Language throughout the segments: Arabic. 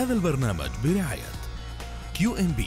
هذا البرنامج برعاية QNB.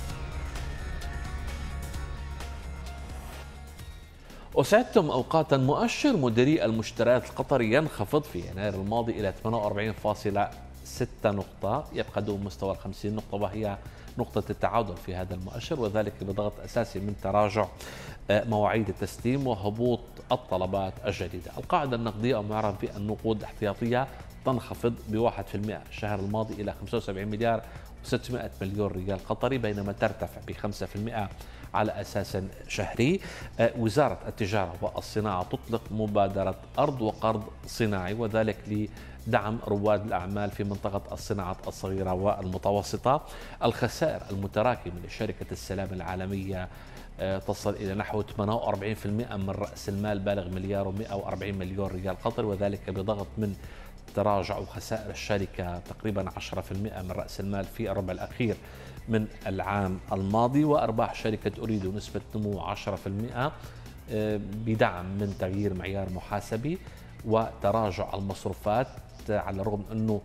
وسعدتم أوقاتا. مؤشر مديري المشتريات القطري ينخفض في يناير الماضي إلى 48.6 نقطة، يبقى دون مستوى 50 نقطة، وهي نقطة التعادل في هذا المؤشر، وذلك بضغط أساسي من تراجع مواعيد التسليم وهبوط الطلبات الجديدة. القاعدة النقدية أو معرض في النقود الاحتياطية تنخفض ب1% الشهر الماضي إلى 75 مليار و600 مليون ريال قطري، بينما ترتفع ب5% على أساس شهري. وزارة التجارة والصناعة تطلق مبادرة أرض وقرض صناعي، وذلك لدعم رواد الأعمال في منطقة الصناعات الصغيرة والمتوسطة. الخسائر المتراكمة لشركة السلام العالمية تصل إلى نحو 48% من رأس المال بالغ مليار و140 مليون ريال قطري، وذلك بضغط من تراجع وخسائر الشركة تقريبا 10% من رأس المال في الربع الأخير من العام الماضي. وأرباح شركة أريدو نسبة نمو 10% بدعم من تغيير معيار محاسبي وتراجع المصروفات، على الرغم أنه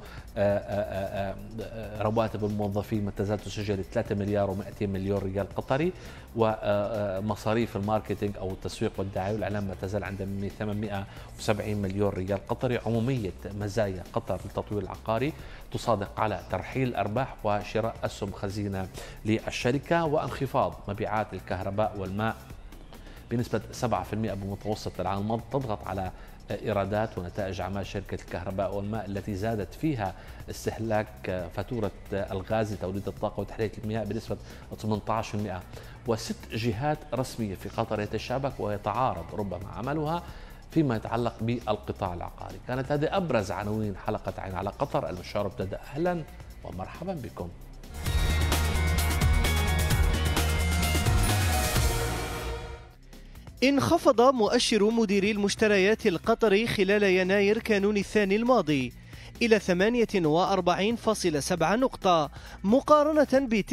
رواتب الموظفين ما تزال تسجل 3 مليار و200 مليون ريال قطري، ومصاريف الماركتينج أو التسويق والدعاية والإعلام ما تزال عند 870 مليون ريال قطري. عمومية مزايا قطر للتطوير العقاري تصادق على ترحيل الأرباح وشراء أسهم خزينة للشركة، وانخفاض مبيعات الكهرباء والماء بنسبة 7% بمتوسط العام الماضي تضغط على إيرادات ونتائج أعمال شركة الكهرباء والماء التي زادت فيها استهلاك فاتورة الغاز لتوليد الطاقة وتحلية المياه بنسبة 18%. وست جهات رسمية في قطر يتشابك ويتعارض ربما عملها فيما يتعلق بالقطاع العقاري. كانت هذه أبرز عناوين حلقة عين على قطر. المشوار ابتدأ. أهلا ومرحبا بكم. انخفض مؤشر مديري المشتريات القطري خلال يناير كانون الثاني الماضي إلى 48.7 نقطة مقارنة ب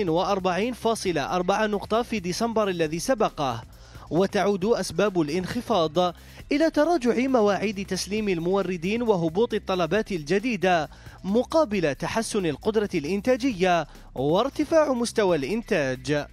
49.4 نقطة في ديسمبر الذي سبقه. وتعود أسباب الانخفاض إلى تراجع مواعيد تسليم الموردين وهبوط الطلبات الجديدة مقابل تحسن القدرة الإنتاجية وارتفاع مستوى الإنتاج.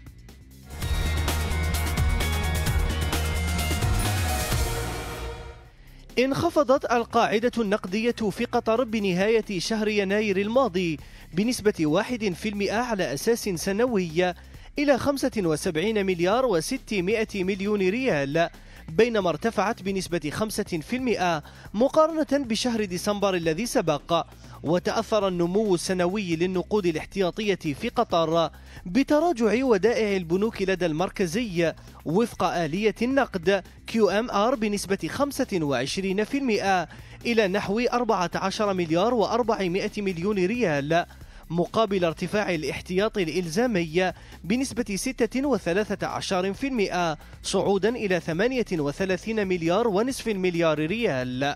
انخفضت القاعدة النقدية في قطر بنهاية شهر يناير الماضي بنسبة 1% على أساس سنوي إلى 75 مليار و600 مليون ريال، بينما ارتفعت بنسبة 5% مقارنة بشهر ديسمبر الذي سبق. وتأثر النمو السنوي للنقود الاحتياطية في قطر بتراجع ودائع البنوك لدى المركزي وفق آلية النقد QMR بنسبة 25% إلى نحو 14 مليار و400 مليون ريال، مقابل ارتفاع الاحتياط الإلزامي بنسبة 36% صعودا إلى 38 مليار ونصف المليار ريال.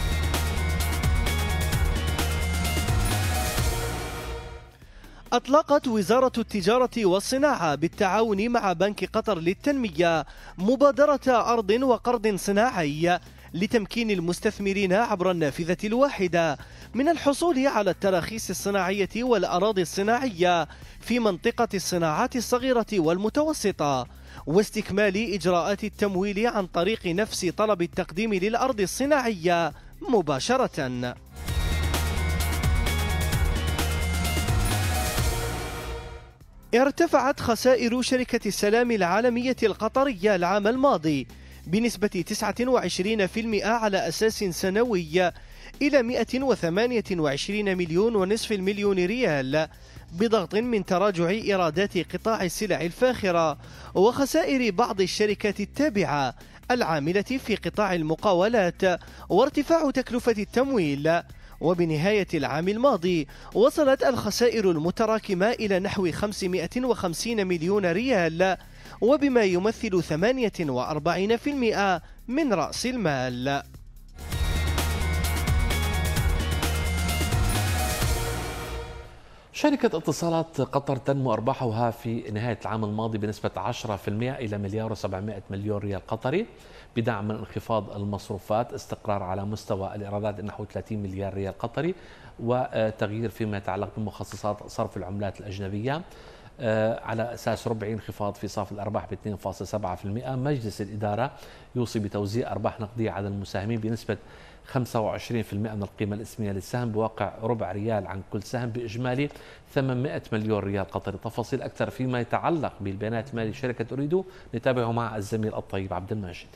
أطلقت وزارة التجارة والصناعة بالتعاون مع بنك قطر للتنمية مبادرة أرض وقرض صناعي لتمكين المستثمرين عبر النافذة الواحدة من الحصول على التراخيص الصناعية والأراضي الصناعية في منطقة الصناعات الصغيرة والمتوسطة، واستكمال إجراءات التمويل عن طريق نفس طلب التقديم للأرض الصناعية مباشرة. ارتفعت خسائر شركة السلام العالمية القطرية العام الماضي بنسبة 29% على أساس سنوي إلى 128 مليون ونصف المليون ريال، بضغط من تراجع إيرادات قطاع السلع الفاخرة وخسائر بعض الشركات التابعة العاملة في قطاع المقاولات وارتفاع تكلفة التمويل. وبنهاية العام الماضي وصلت الخسائر المتراكمة إلى نحو 550 مليون ريال، وبما يمثل 48% من رأس المال. شركة اتصالات قطر تنمو أرباحها في نهاية العام الماضي بنسبة 10% إلى مليار و700 مليون ريال قطري، بدعم من انخفاض المصروفات، استقرار على مستوى الإيرادات نحو 30 مليار ريال قطري، وتغيير فيما يتعلق بمخصصات صرف العملات الأجنبية على أساس ربعي، انخفاض في صافي الأرباح ب 2.7%. مجلس الإدارة يوصي بتوزيع أرباح نقدية على المساهمين بنسبة 25% من القيمة الإسمية للسهم بواقع ربع ريال عن كل سهم، بإجمالي 800 مليون ريال قطري. تفاصيل أكثر فيما يتعلق بالبيانات المالية لشركة أوريدو نتابعه مع الزميل الطيب عبد الماجد.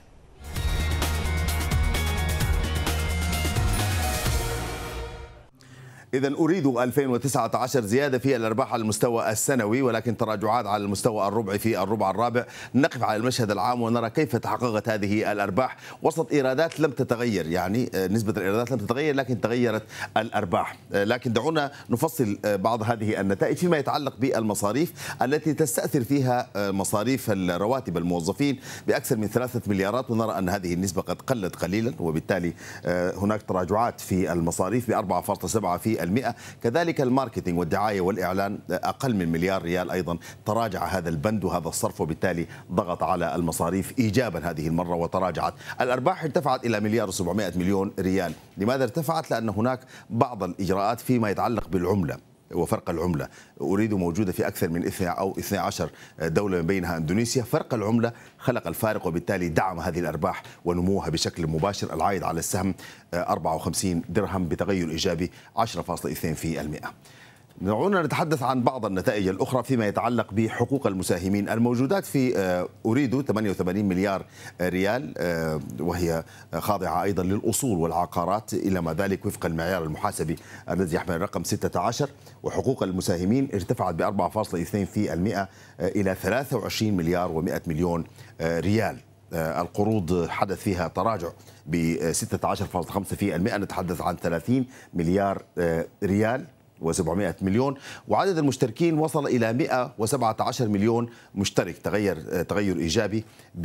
إذا أريد 2019 زيادة في الأرباح على المستوى السنوي، ولكن تراجعات على المستوى الربعي في الربع الرابع. نقف على المشهد العام ونرى كيف تحققت هذه الأرباح وسط إيرادات لم تتغير، يعني نسبة الإيرادات لم تتغير لكن تغيرت الأرباح. لكن دعونا نفصل بعض هذه النتائج فيما يتعلق بالمصاريف التي تستأثر فيها مصاريف الرواتب الموظفين بأكثر من 3 مليارات، ونرى أن هذه النسبة قد قلت قليلا، وبالتالي هناك تراجعات في المصاريف ب 4.7%. كذلك الماركتينج والدعاية والإعلان أقل من مليار ريال، أيضا تراجع هذا البند وهذا الصرف، وبالتالي ضغط على المصاريف إيجابا هذه المرة وتراجعت. الأرباح ارتفعت إلى مليار و700 مليون ريال. لماذا ارتفعت؟ لأن هناك بعض الإجراءات فيما يتعلق بالعملة وفرق العملة. أريد موجودة في أكثر من 12 دولة من بينها إندونيسيا. فرق العملة خلق الفارق، وبالتالي دعم هذه الأرباح ونموها بشكل مباشر. العائد على السهم 54 درهم بتغير إيجابي 10.2%. دعونا نتحدث عن بعض النتائج الأخرى فيما يتعلق بحقوق المساهمين. الموجودات في أوريدو 88 مليار ريال، وهي خاضعة أيضا للأصول والعقارات إلى ما ذلك وفق المعيار المحاسبي الذي يحمل الرقم 16. وحقوق المساهمين ارتفعت ب 4.2% إلى 23 مليار و100 مليون ريال. القروض حدث فيها تراجع ب 16.5%، نتحدث عن 30 مليار ريال و700 مليون. وعدد المشتركين وصل إلى 117 مليون مشترك، تغير إيجابي ب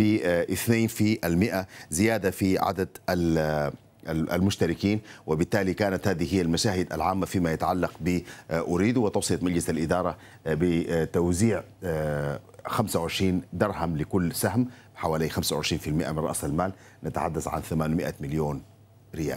2%، زيادة في عدد المشتركين. وبالتالي كانت هذه هي المشاهد العامة فيما يتعلق بأوريدو، وتوصية مجلس الإدارة بتوزيع 25 درهم لكل سهم، حوالي 25% من رأس المال، نتحدث عن 800 مليون ريال.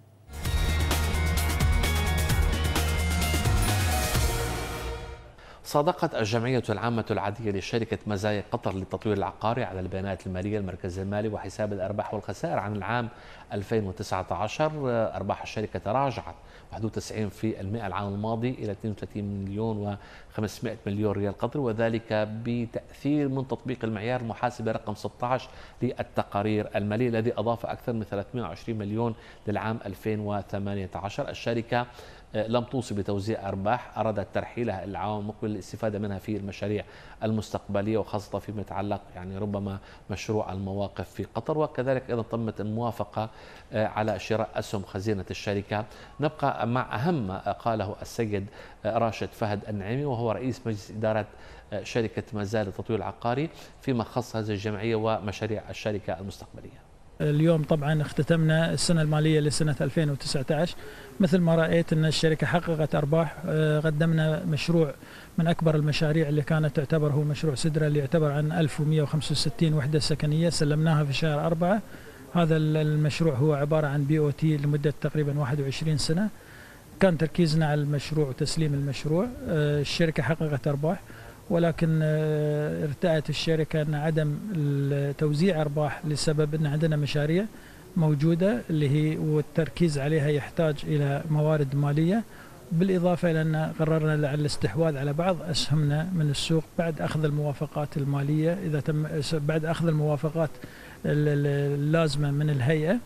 صادقت الجمعية العامة العادية لشركة مزايا قطر للتطوير العقاري على البيانات المالية المركز المالي وحساب الأرباح والخسائر عن العام 2019. أرباح الشركة تراجعت 91% العام الماضي إلى 32 مليون و500 مليون ريال قطري، وذلك بتأثير من تطبيق المعيار المحاسبي رقم 16 للتقارير المالية الذي أضاف أكثر من 320 مليون للعام 2018. الشركة لم توصي بتوزيع أرباح، أرادت ترحيلها العام المقبل للاستفادة منها في المشاريع المستقبلية، وخاصة فيما يتعلق يعني ربما مشروع المواقف في قطر. وكذلك أيضا تمت الموافقة على شراء أسهم خزينة الشركة. نبقى مع أهم ما قاله السيد راشد فهد النعيمي، وهو رئيس مجلس إدارة شركة مزايا للتطوير العقاري، فيما خص هذه الجمعية ومشاريع الشركة المستقبلية. اليوم طبعا اختتمنا السنة المالية لسنة 2019. مثل ما رأيت أن الشركة حققت أرباح. قدمنا مشروع من أكبر المشاريع اللي كانت تعتبر هو مشروع سدرة، اللي يعتبر عن 1165 وحدة سكنية، سلمناها في شهر 4. هذا المشروع هو عبارة عن BOT لمدة تقريبا 21 سنة. كان تركيزنا على المشروع وتسليم المشروع. الشركة حققت أرباح، ولكن ارتأت الشركة أن عدم توزيع أرباح لسبب أن عندنا مشاريع موجودة اللي هي والتركيز عليها يحتاج إلى موارد مالية، بالإضافة إلى أن قررنا على الاستحواذ على بعض أسهمنا من السوق بعد أخذ الموافقات المالية، إذا تم بعد أخذ الموافقات اللازمة من الهيئة.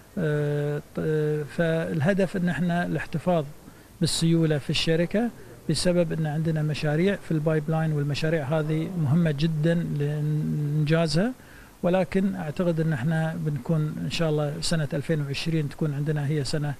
فالهدف أن احنا الاحتفاظ بالسيولة في الشركة بسبب أن عندنا مشاريع في البايب لاين، والمشاريع هذه مهمة جدا لإنجازها. ولكن أعتقد أن احنا بنكون إن شاء الله سنة 2020 تكون عندنا هي سنة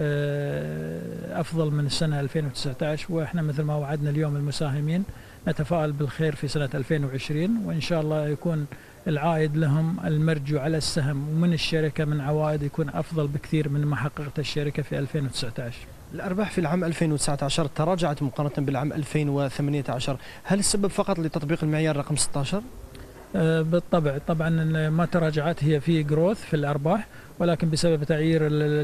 أفضل من السنة 2019، وإحنا مثل ما وعدنا اليوم المساهمين نتفائل بالخير في سنة 2020، وإن شاء الله يكون العائد لهم المرجو على السهم ومن الشركة من عوائد يكون أفضل بكثير من ما حققت الشركة في 2019. الأرباح في العام 2019 تراجعت مقارنة بالعام 2018. هل السبب فقط لتطبيق المعيار رقم 16؟ بالطبع طبعا ما تراجعت، هي في جروث في الأرباح، ولكن بسبب تعيير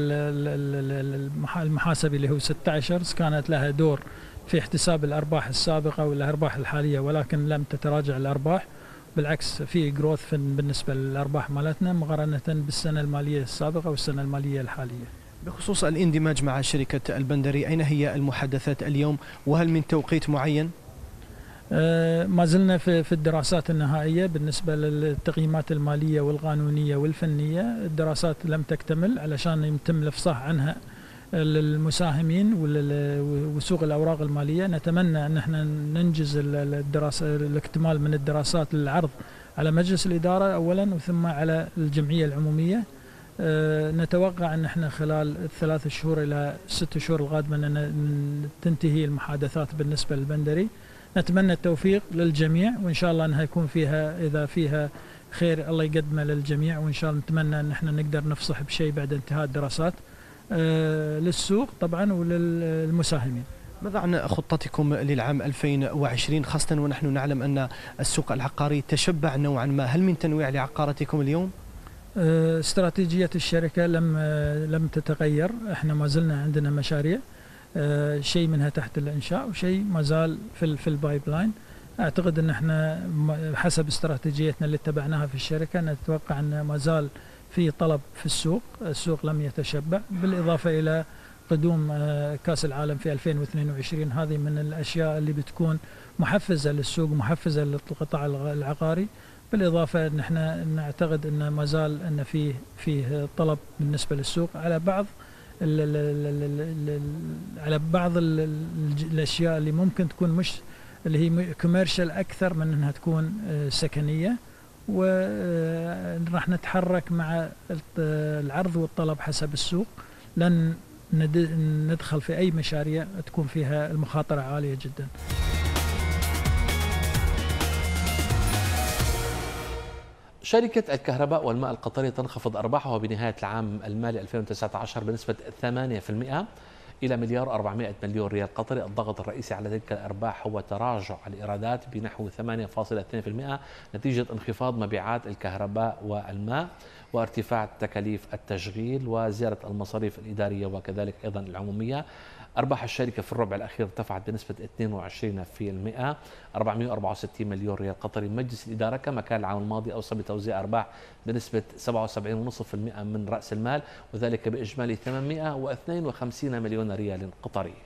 المحاسبي اللي هو 16 كانت لها دور في احتساب الأرباح السابقة والأرباح الحالية، ولكن لم تتراجع الأرباح، بالعكس في جروث بالنسبة للأرباح مالتنا مقارنة بالسنة المالية السابقة والسنة المالية الحالية. بخصوص الاندماج مع شركة البندري، أين هي المحادثات اليوم وهل من توقيت معين؟ ما زلنا في الدراسات النهائية بالنسبة للتقييمات المالية والقانونية والفنية. الدراسات لم تكتمل علشان يتم الإفصاح عنها للمساهمين وسوق الأوراق المالية. نتمنى أن احنا ننجز الدراسة الاكتمال من الدراسات للعرض على مجلس الإدارة أولا وثم على الجمعية العمومية. نتوقع أن احنا خلال 3 شهور إلى 6 شهور القادمة أن تنتهي المحادثات بالنسبة للبندري. نتمنى التوفيق للجميع، وإن شاء الله أنها يكون فيها إذا فيها خير الله يقدمه للجميع، وإن شاء الله نتمنى أن احنا نقدر نفصح بشيء بعد انتهاء الدراسات للسوق طبعا وللمساهمين. ماذا عن خطتكم للعام 2020 خاصة ونحن نعلم أن السوق العقاري تشبع نوعا ما؟ هل من تنويع لعقاراتكم اليوم؟ استراتيجية الشركة لم تتغير، احنا ما زلنا عندنا مشاريع، شيء منها تحت الإنشاء وشيء ما زال في البايب لاين. أعتقد أن احنا حسب استراتيجيتنا اللي اتبعناها في الشركة نتوقع أن ما زال في طلب في السوق لم يتشبع، بالإضافة إلى قدوم كأس العالم في 2022. هذه من الأشياء اللي بتكون محفزة للسوق ومحفزة للقطاع العقاري، بالإضافة أن احنا نعتقد أن ما زال أن فيه طلب بالنسبة للسوق على بعض الأشياء اللي ممكن تكون مش اللي هي كوميرشال أكثر من أنها تكون سكنية، وراح نتحرك مع العرض والطلب حسب السوق. لن ندخل في أي مشاريع تكون فيها المخاطرة عالية جدا. شركة الكهرباء والماء القطرية تنخفض أرباحها بنهاية العام المالي 2019 بنسبة 8% إلى $1.4 مليار قطري. الضغط الرئيسي على تلك الأرباح هو تراجع الإيرادات بنحو 8.2% نتيجة انخفاض مبيعات الكهرباء والماء وارتفاع تكاليف التشغيل وزيادة المصاريف الإدارية وكذلك أيضا العمومية. أرباح الشركة في الربع الأخير ارتفعت بنسبة 22%، $464 مليون قطري. مجلس الإدارة كما كان العام الماضي أوصى بتوزيع أرباح بنسبة 77.5% من رأس المال، وذلك بإجمالي 852 مليون ريال قطري.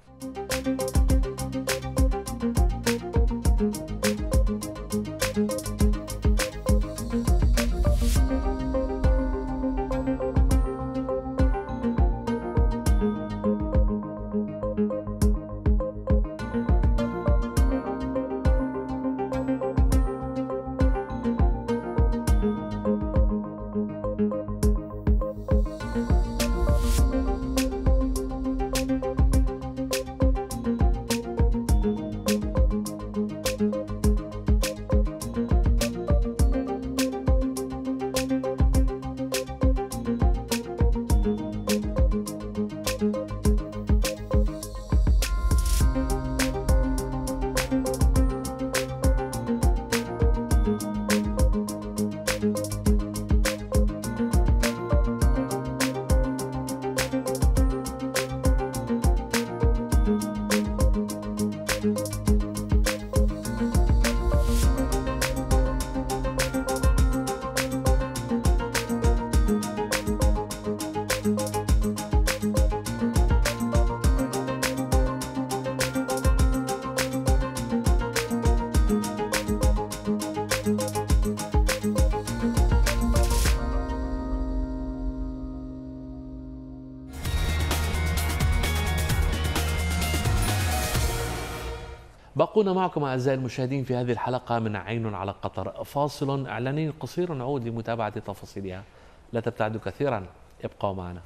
باقونا معكم أعزائي المشاهدين في هذه الحلقة من عين على قطر. فاصل إعلاني قصير نعود لمتابعة تفاصيلها. لا تبتعدوا كثيرا، ابقوا معنا.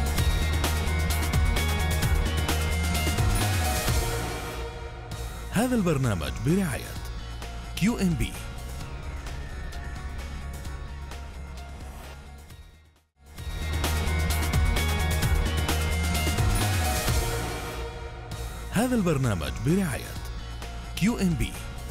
هذا البرنامج برعاية QNB. هذا البرنامج برعاية QNB.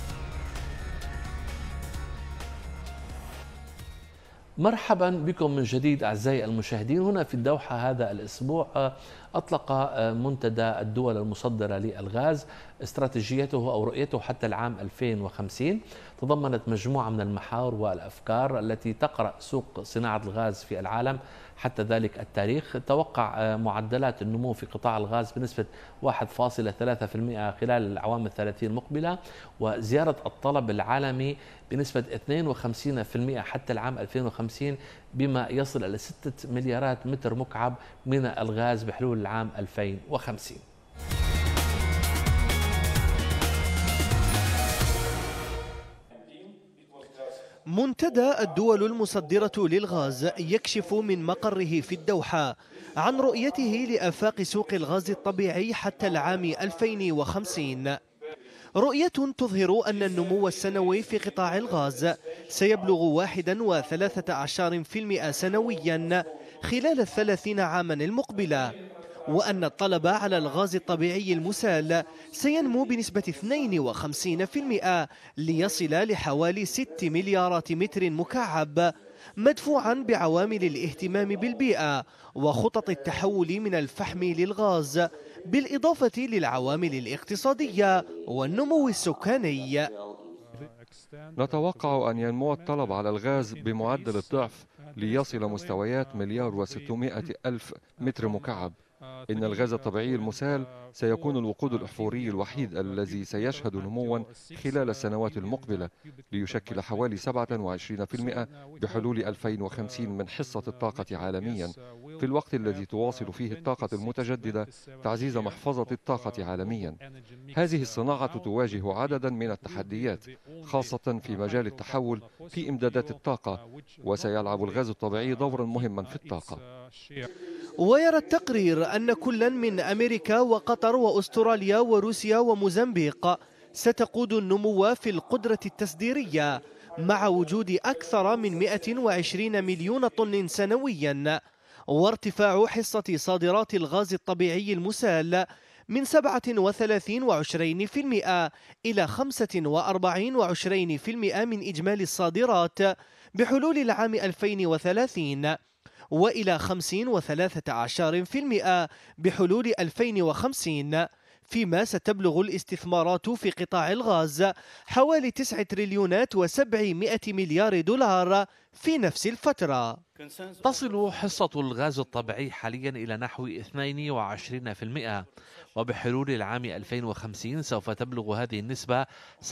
مرحبا بكم من جديد أعزائي المشاهدين. هنا في الدوحة هذا الأسبوع أطلق منتدى الدول المصدرة للغاز استراتيجيته أو رؤيته حتى العام 2050. تضمنت مجموعة من المحاور والأفكار التي تقرأ سوق صناعة الغاز في العالم حتى ذلك التاريخ. توقع معدلات النمو في قطاع الغاز بنسبة 1.3% خلال الأعوام ال30 المقبلة، وزيادة الطلب العالمي بنسبة 52% حتى العام 2050، بما يصل إلى 6 مليارات متر مكعب من الغاز بحلول العام 2050. منتدى الدول المصدرة للغاز يكشف من مقره في الدوحة عن رؤيته لآفاق سوق الغاز الطبيعي حتى العام 2050. رؤية تظهر أن النمو السنوي في قطاع الغاز سيبلغ 1.13% سنويا خلال 30 عاما المقبلة، وأن الطلب على الغاز الطبيعي المسال سينمو بنسبة 52% ليصل لحوالي 6 مليارات متر مكعب، مدفوعا بعوامل الاهتمام بالبيئة وخطط التحول من الفحم للغاز، بالإضافة للعوامل الاقتصادية والنمو السكاني. نتوقع أن ينمو الطلب على الغاز بمعدل الضعف ليصل مستويات 1,600,000 متر مكعب. إن الغاز الطبيعي المسال سيكون الوقود الأحفوري الوحيد الذي سيشهد نموا خلال السنوات المقبلة، ليشكل حوالي 27% بحلول 2050 من حصة الطاقة عالميا، في الوقت الذي تواصل فيه الطاقة المتجددة تعزيز محفظة الطاقة عالميا. هذه الصناعة تواجه عددا من التحديات، خاصة في مجال التحول في إمدادات الطاقة، وسيلعب الغاز الطبيعي دورا مهما في الطاقة. ويرى التقرير أن كلا من أمريكا وقطر وأستراليا وروسيا وموزمبيق ستقود النمو في القدرة التصديرية، مع وجود أكثر من 120 مليون طن سنويا، وارتفاع حصة صادرات الغاز الطبيعي المسال من 37.2% إلى 45.2% من إجمالي الصادرات بحلول العام 2030، وإلى 50.13% بحلول 2050، فيما ستبلغ الاستثمارات في قطاع الغاز حوالي 9 تريليونات و700 مليار دولار في نفس الفترة. تصل حصة الغاز الطبيعي حاليا إلى نحو 22%، وبحلول العام 2050 سوف تبلغ هذه النسبة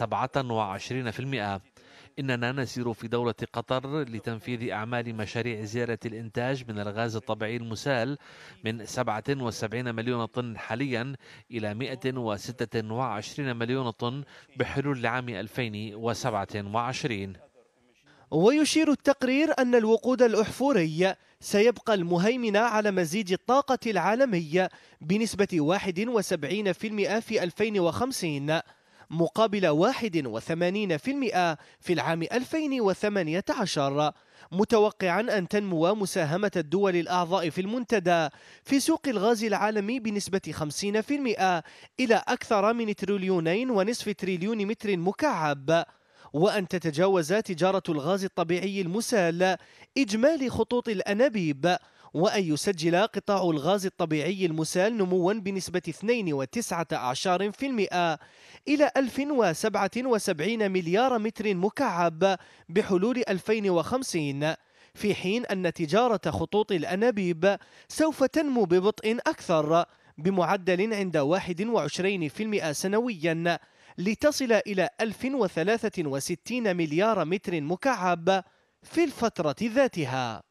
27%. إننا نسير في دولة قطر لتنفيذ أعمال مشاريع زيادة الإنتاج من الغاز الطبيعي المسال من 77 مليون طن حاليا إلى 126 مليون طن بحلول العام 2027. ويشير التقرير أن الوقود الأحفوري سيبقى المهيمن على مزيج الطاقة العالمي بنسبة 71% في 2050 مقابل 81% في العام 2018، متوقعا أن تنمو مساهمة الدول الأعضاء في المنتدى في سوق الغاز العالمي بنسبة 50% إلى أكثر من 2.5 تريليون متر مكعب، وأن تتجاوز تجارة الغاز الطبيعي المسال إجمالي خطوط الأنابيب، وأن يسجل قطاع الغاز الطبيعي المسال نموا بنسبة 2.19% إلى 1077 مليار متر مكعب بحلول 2050، في حين أن تجارة خطوط الأنابيب سوف تنمو ببطء أكثر بمعدل عند 21% سنويا، لتصل إلى 1063 مليار متر مكعب في الفترة ذاتها.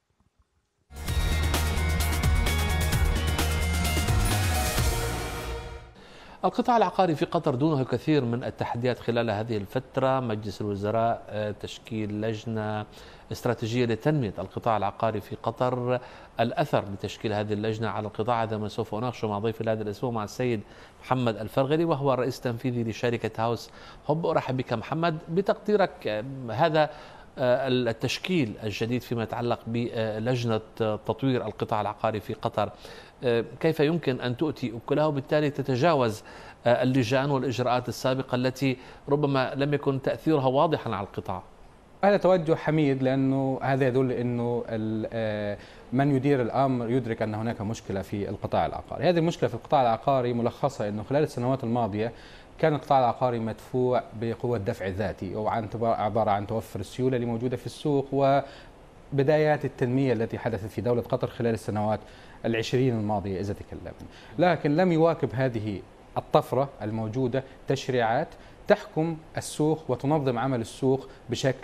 القطاع العقاري في قطر دونه كثير من التحديات خلال هذه الفترة. مجلس الوزراء تشكيل لجنة استراتيجية لتنمية القطاع العقاري في قطر. الأثر لتشكيل هذه اللجنة على القطاع هذا ما سوف أناقشه مع ضيفي هذا الأسبوع مع السيد محمد الفرغلي، وهو الرئيس التنفيذي لشركة هاوس هوب. أرحب بك محمد. بتقديرك هذا التشكيل الجديد فيما يتعلق بلجنة تطوير القطاع العقاري في قطر كيف يمكن أن تؤتي أكلها وبالتالي تتجاوز اللجان والإجراءات السابقة التي ربما لم يكن تأثيرها واضحا على القطاع؟ هذا توجه حميد، لأنه هذا يدل أنه من يدير الأمر يدرك أن هناك مشكلة في القطاع العقاري. هذه المشكلة في القطاع العقاري ملخصة أنه خلال السنوات الماضية كان القطاع العقاري مدفوع بقوة دفع ذاتي، عبارة عن توفر السيولة اللي موجودة في السوق وبدايات التنمية التي حدثت في دولة قطر خلال السنوات 20 الماضية إذا تكلمنا. لكن لم يواكب هذه الطفرة الموجودة تشريعات تحكم السوق وتنظم عمل السوق بشكل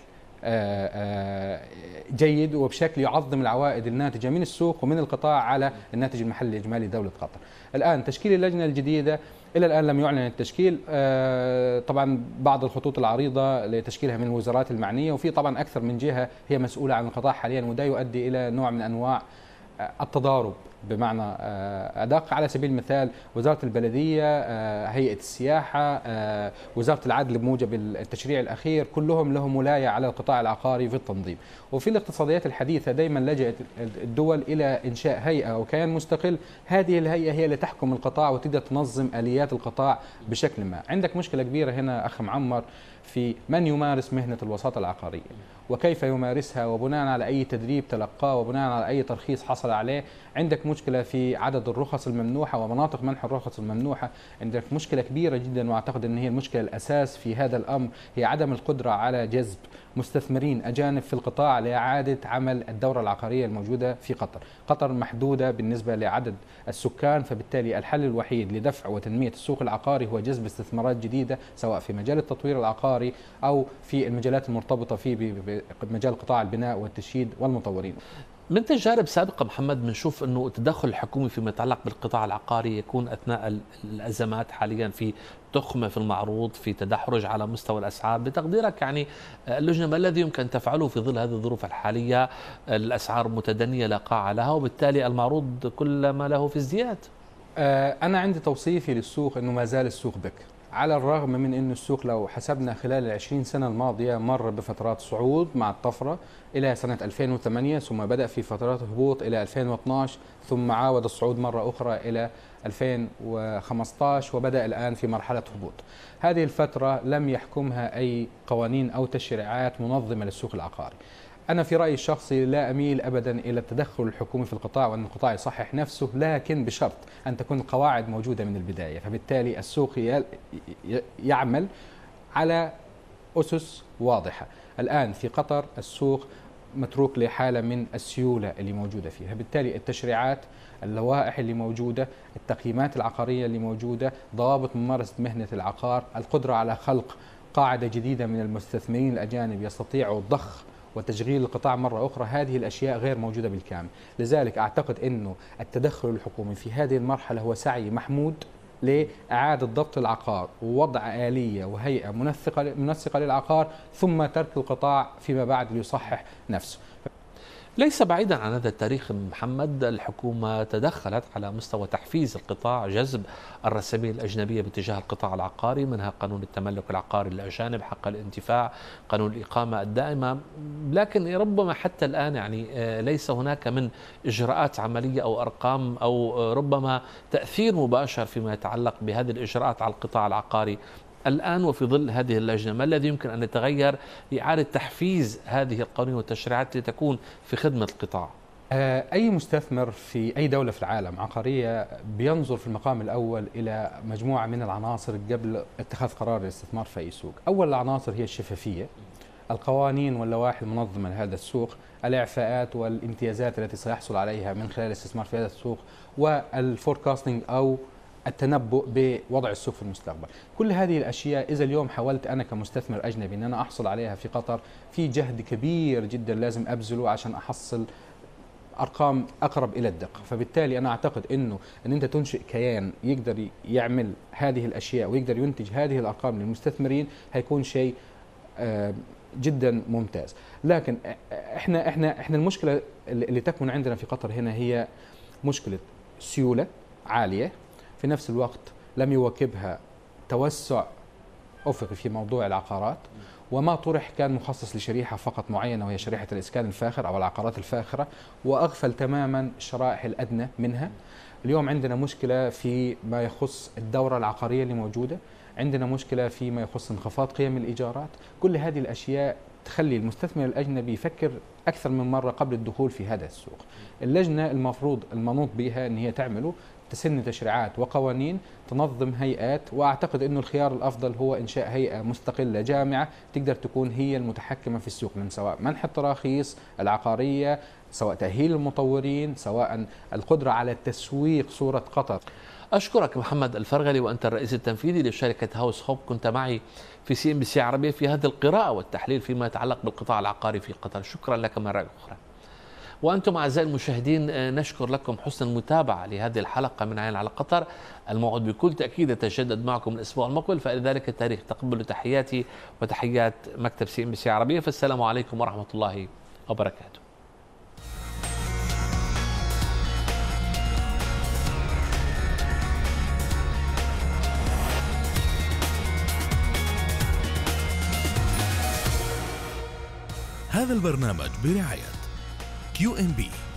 جيد وبشكل يعظم العوائد الناتجة من السوق ومن القطاع على الناتج المحلي الإجمالي لدولة قطر. الآن تشكيل اللجنة الجديدة إلى الآن لم يعلن التشكيل، طبعا بعض الخطوط العريضة لتشكيلها من الوزارات المعنية، وفي طبعا أكثر من جهة هي مسؤولة عن القطاع حاليا، وده يؤدي إلى نوع من أنواع التضارب بمعنى أدق. على سبيل المثال وزارة البلدية، هيئة السياحة، وزارة العدل بموجب التشريع الأخير، كلهم لهم ولاية على القطاع العقاري في التنظيم. وفي الاقتصاديات الحديثة دائما لجأت الدول إلى إنشاء هيئة أو كيان مستقل، هذه الهيئة هي اللي تحكم القطاع وتقدر تنظم آليات القطاع بشكل ما. عندك مشكلة كبيرة هنا أخ معمر في من يمارس مهنة الوساطة العقارية وكيف يمارسها وبناء على أي تدريب تلقاه وبناء على أي ترخيص حصل عليه. عندك مشكلة في عدد الرخص الممنوحة ومناطق منح الرخص الممنوحة. عندك مشكلة كبيرة جدا، وأعتقد أن هي المشكلة الأساس في هذا الأمر هي عدم القدرة على جذب مستثمرين أجانب في القطاع لإعادة عمل الدورة العقارية الموجودة في قطر. قطر محدودة بالنسبة لعدد السكان، فبالتالي الحل الوحيد لدفع وتنمية السوق العقاري هو جذب استثمارات جديدة سواء في مجال التطوير العقاري أو في المجالات المرتبطة فيه بمجال قطاع البناء والتشييد والمطورين. من تجارب سابقة محمد بنشوف أنه التدخل الحكومي فيما يتعلق بالقطاع العقاري يكون أثناء الأزمات، حاليا في تخمة في المعروض، في تدحرج على مستوى الأسعار. بتقديرك يعني اللجنة ما الذي يمكن تفعله في ظل هذه الظروف الحالية؟ الأسعار متدنية لا قاع لها، وبالتالي المعروض كل ما له في ازدياد. أنا عندي توصيفي للسوق أنه ما زال السوق بكر، على الرغم من أن السوق لو حسبنا خلال 20 سنة الماضية مر بفترات صعود مع الطفرة إلى سنة 2008، ثم بدأ في فترات هبوط إلى 2012، ثم عاود الصعود مرة أخرى إلى 2015 وبدأ الآن في مرحلة هبوط. هذه الفترة لم يحكمها أي قوانين أو تشريعات منظمة للسوق العقاري. أنا في رأيي الشخصي لا أميل أبدا إلى التدخل الحكومي في القطاع وأن القطاع يصحح نفسه، لكن بشرط أن تكون القواعد موجودة من البداية. فبالتالي السوق يعمل على أسس واضحة. الآن في قطر السوق متروك لحالة من السيولة اللي موجودة فيها، بالتالي التشريعات، اللوائح اللي موجودة، التقييمات العقارية اللي موجودة، ضوابط ممارسة مهنة العقار، القدرة على خلق قاعدة جديدة من المستثمرين الأجانب يستطيعوا الضخ وتشغيل القطاع مرة أخرى، هذه الأشياء غير موجودة بالكامل. لذلك أعتقد أنه التدخل الحكومي في هذه المرحلة هو سعي محمود لإعادة ضبط العقار ووضع آلية وهيئة منسقة للعقار، ثم ترك القطاع فيما بعد ليصحح نفسه. ليس بعيدا عن هذا التاريخ محمد، الحكومة تدخلت على مستوى تحفيز القطاع، جذب الرسامين الأجنبية باتجاه القطاع العقاري، منها قانون التملك العقاري للأجانب، حق الانتفاع، قانون الإقامة الدائمة. لكن ربما حتى الآن يعني ليس هناك من إجراءات عملية أو أرقام أو ربما تأثير مباشر فيما يتعلق بهذه الإجراءات على القطاع العقاري. الآن وفي ظل هذه اللجنة ما الذي يمكن أن يتغير لإعادة تحفيز هذه القوانين والتشريعات لتكون في خدمة القطاع؟ أي مستثمر في أي دولة في العالم عقارية بينظر في المقام الأول إلى مجموعة من العناصر قبل اتخاذ قرار الاستثمار في أي سوق. أول العناصر هي الشفافية، القوانين واللوائح المنظمة لهذا السوق، الإعفاءات والامتيازات التي سيحصل عليها من خلال الاستثمار في هذا السوق، والفوركاستنج أو التنبؤ بوضع السوق في المستقبل. كل هذه الأشياء إذا اليوم حاولت أنا كمستثمر أجنبي أن أنا أحصل عليها في قطر، في جهد كبير جدا لازم أبذله عشان أحصل أرقام أقرب إلى الدقة. فبالتالي أنا أعتقد أنه أن أنت تنشئ كيان يقدر يعمل هذه الأشياء ويقدر ينتج هذه الأرقام للمستثمرين هيكون شيء جدا ممتاز. لكن احنا المشكلة اللي تكمن عندنا في قطر هنا هي مشكلة سيولة عالية، في نفس الوقت لم يواكبها توسع أفقي في موضوع العقارات، وما طرح كان مخصص لشريحة فقط معينة وهي شريحة الإسكان الفاخر أو العقارات الفاخرة، وأغفل تماما الشرائح الأدنى منها. اليوم عندنا مشكلة في ما يخص الدورة العقارية اللي موجودة، عندنا مشكلة في ما يخص انخفاض قيم الإيجارات. كل هذه الأشياء تخلي المستثمر الأجنبي يفكر أكثر من مرة قبل الدخول في هذا السوق. اللجنة المفروض المنوط بها أن هي تعمله تسن تشريعات وقوانين تنظم هيئات، وأعتقد أنه الخيار الأفضل هو إنشاء هيئة مستقلة جامعة تقدر تكون هي المتحكمة في السوق، من سواء منح التراخيص العقارية، سواء تأهيل المطورين، سواء القدرة على تسويق صورة قطر. أشكرك محمد الفرغلي، وأنت الرئيس التنفيذي لشركة هاوس هوب، كنت معي في CNBC عربية في هذه القراءة والتحليل فيما يتعلق بالقطاع العقاري في قطر. شكرا لك مرة أخرى. وأنتم أعزائي المشاهدين نشكر لكم حسن المتابعة لهذه الحلقة من عين على قطر. الموعد بكل تأكيد يتجدد معكم الأسبوع المقبل، فلذلك التاريخ تقبلوا تحياتي وتحيات مكتب CNBC عربية، فالسلام عليكم ورحمة الله وبركاته. هذا البرنامج برعاية QNB.